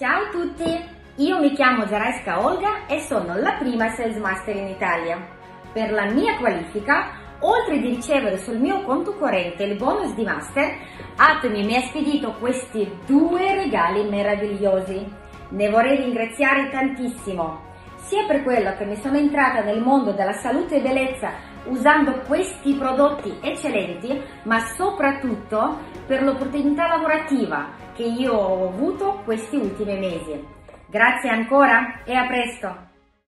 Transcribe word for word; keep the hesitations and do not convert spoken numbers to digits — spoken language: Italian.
Ciao a tutti, io mi chiamo Zaraska Olga e sono la prima Sales Master in Italia. Per la mia qualifica, oltre di ricevere sul mio conto corrente il bonus di Master, Atomy mi ha spedito questi due regali meravigliosi. Ne vorrei ringraziare tantissimo, sia per quello che mi sono entrata nel mondo della salute e bellezza usando questi prodotti eccellenti, ma soprattutto per l'opportunità lavorativa che io ho avuto questi ultimi mesi. Grazie ancora e a presto!